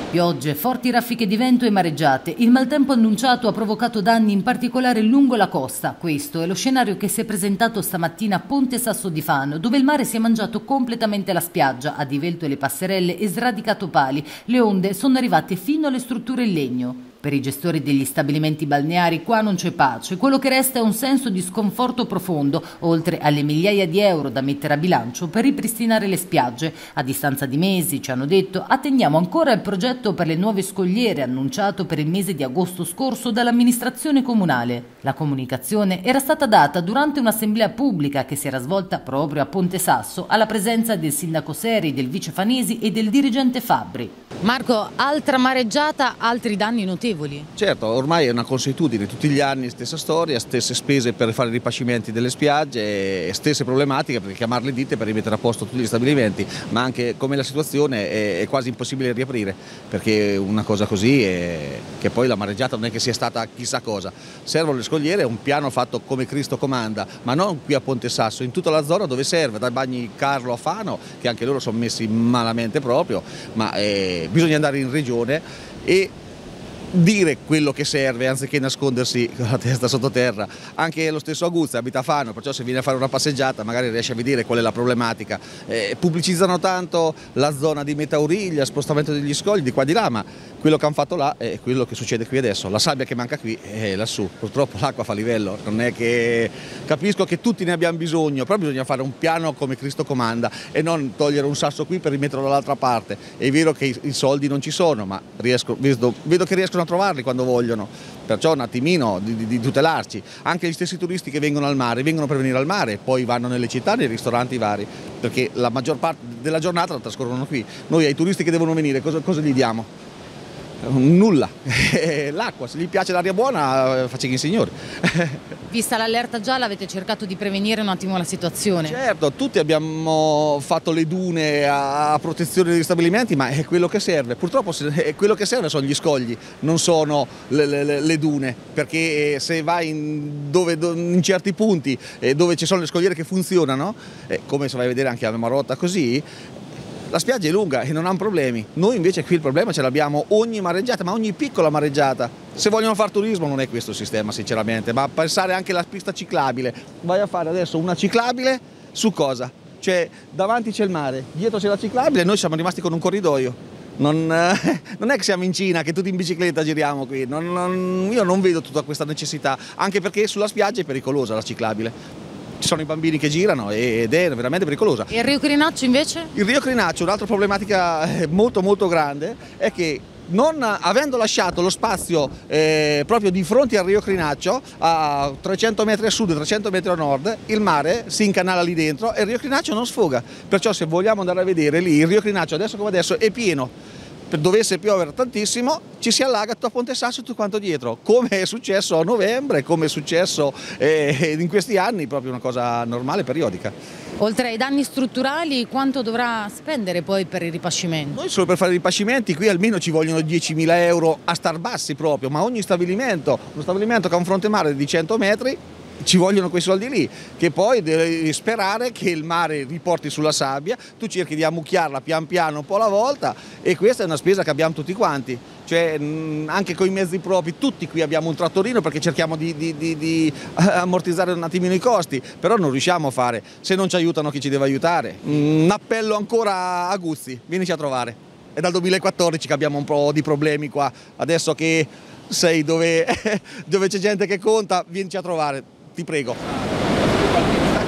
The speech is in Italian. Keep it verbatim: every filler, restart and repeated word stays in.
Piogge, forti raffiche di vento e mareggiate. Il maltempo annunciato ha provocato danni in particolare lungo la costa. Questo è lo scenario che si è presentato stamattina a Ponte Sasso di Fano, dove il mare si è mangiato completamente la spiaggia, ha divelto le passerelle e sradicato pali. Le onde sono arrivate fino alle strutture in legno. Per i gestori degli stabilimenti balneari qua non c'è pace. Quello che resta è un senso di sconforto profondo, oltre alle migliaia di euro da mettere a bilancio per ripristinare le spiagge. A distanza di mesi, ci hanno detto, attendiamo ancora il progetto per le nuove scogliere annunciato per il mese di agosto scorso dall'amministrazione comunale. La comunicazione era stata data durante un'assemblea pubblica che si era svolta proprio a Ponte Sasso, alla presenza del sindaco Seri, del vice Fanesi e del dirigente Fabbri. Marco, altra mareggiata, altri danni notevoli. Certo, ormai è una consuetudine, tutti gli anni stessa storia, stesse spese per fare i ripascimenti delle spiagge, stesse problematiche perché chiamare le ditte per rimettere a posto tutti gli stabilimenti, ma anche come la situazione è, è quasi impossibile riaprire, perché una cosa così è che poi la mareggiata non è che sia stata chissà cosa. Servono le scogliere, è un piano fatto come Cristo comanda, ma non qui a Ponte Sasso, in tutta la zona dove serve, dai bagni Carlo a Fano, che anche loro sono messi malamente proprio, ma eh, bisogna andare in regione e dire quello che serve anziché nascondersi con la testa sottoterra. Anche lo stesso Aguzzi abita a Fano, perciò se viene a fare una passeggiata magari riesce a vedere qual è la problematica. Eh, pubblicizzano tanto la zona di Metauriglia, spostamento degli scogli di qua di là, ma quello che hanno fatto là è quello che succede qui adesso. La sabbia che manca qui è lassù, purtroppo l'acqua fa livello, non è che capisco che tutti ne abbiamo bisogno, però bisogna fare un piano come Cristo comanda e non togliere un sasso qui per rimetterlo dall'altra parte. È vero che i, i soldi non ci sono, ma riesco, vedo, vedo che riescono a trovarli quando vogliono, perciò un attimino di, di, di tutelarci. Anche gli stessi turisti che vengono al mare, vengono per venire al mare, poi vanno nelle città, nei ristoranti vari, perché la maggior parte della giornata la trascorrono qui. Noi ai turisti che devono venire cosa, cosa gli diamo? Nulla, l'acqua, se gli piace l'aria buona faccia che i signori. Vista l'allerta gialla avete cercato di prevenire un attimo la situazione? Certo, tutti abbiamo fatto le dune a protezione degli stabilimenti, ma è quello che serve. Purtroppo quello che serve sono gli scogli, non sono le, le, le dune, perché se vai in, dove, in certi punti dove ci sono le scogliere che funzionano, come se vai a vedere anche a Marotta così, la spiaggia è lunga e non hanno problemi. Noi invece qui il problema ce l'abbiamo ogni mareggiata, ma ogni piccola mareggiata. Se vogliono fare turismo non è questo il sistema sinceramente, ma pensare anche alla pista ciclabile. Vai a fare adesso una ciclabile su cosa? Cioè davanti c'è il mare, dietro c'è la ciclabile e noi siamo rimasti con un corridoio. Non, eh, non è che siamo in Cina, che tutti in bicicletta giriamo qui, non, non, io non vedo tutta questa necessità, anche perché sulla spiaggia è pericolosa la ciclabile. Ci sono i bambini che girano ed è veramente pericolosa. E il Rio Crinaccio invece? Il Rio Crinaccio, un'altra problematica molto molto grande, è che non avendo lasciato lo spazio eh, proprio di fronte al Rio Crinaccio, a trecento metri a sud e trecento metri a nord, il mare si incanala lì dentro e il Rio Crinaccio non sfoga. Perciò se vogliamo andare a vedere lì, il Rio Crinaccio adesso come adesso è pieno. Dovesse piovere tantissimo ci si allaga tutto a Ponte Sasso e tutto quanto dietro, come è successo a novembre, come è successo eh, in questi anni, proprio una cosa normale, periodica. Oltre ai danni strutturali, quanto dovrà spendere poi per i ripascimenti? Noi solo per fare i ripascimenti qui almeno ci vogliono diecimila euro a star bassi proprio, ma ogni stabilimento, uno stabilimento che ha un fronte mare di cento metri, ci vogliono quei soldi lì, che poi devi sperare che il mare riporti sulla sabbia, tu cerchi di ammucchiarla pian piano un po' alla volta e questa è una spesa che abbiamo tutti quanti, cioè anche con i mezzi propri, tutti qui abbiamo un trattorino perché cerchiamo di, di, di, di ammortizzare un attimino i costi, però non riusciamo a fare, se non ci aiutano chi ci deve aiutare. Un appello ancora a Aguzzi, vienici a trovare, è dal duemilaquattordici che abbiamo un po' di problemi qua, adesso che sei dove, dove c'è gente che conta, vienici a trovare. Ti prego.